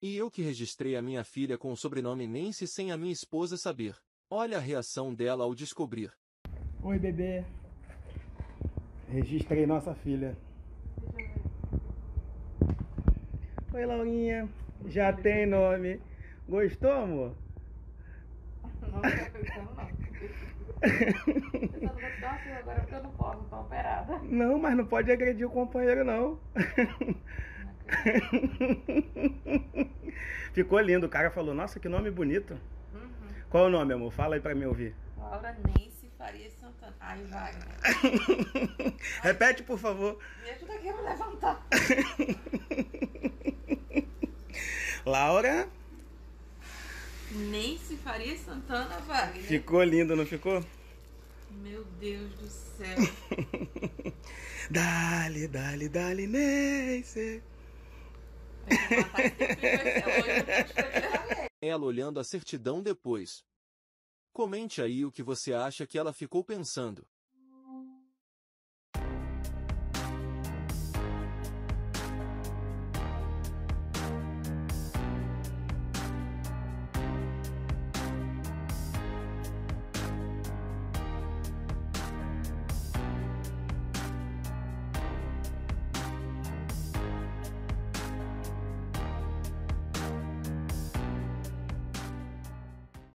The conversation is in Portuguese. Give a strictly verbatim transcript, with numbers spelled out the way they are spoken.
E eu que registrei a minha filha com o sobrenome Nancy sem a minha esposa saber. Olha a reação dela ao descobrir. Oi, bebê. Registrei nossa filha. Oi, Laurinha. Já tem nome. Gostou, amor? Não tô gostando, não. Eu só não vou te dar uma surra agora porque eu não posso, tô operada. Não, mas não pode agredir o companheiro, não. Ficou lindo. O cara falou, nossa, que nome bonito. Uhum. Qual é o nome, amor? Fala aí pra mim ouvir. Laura Nancy Faria Santana. Ai, Wagner. Repete, por favor. Me ajuda aqui a me levantar. Laura. Nancy Faria Santana, Wagner. Ficou lindo, não ficou? Meu Deus do céu. Dale, dale, dale, Nancy. Ela olhando a certidão depois. Comente aí o que você acha que ela ficou pensando.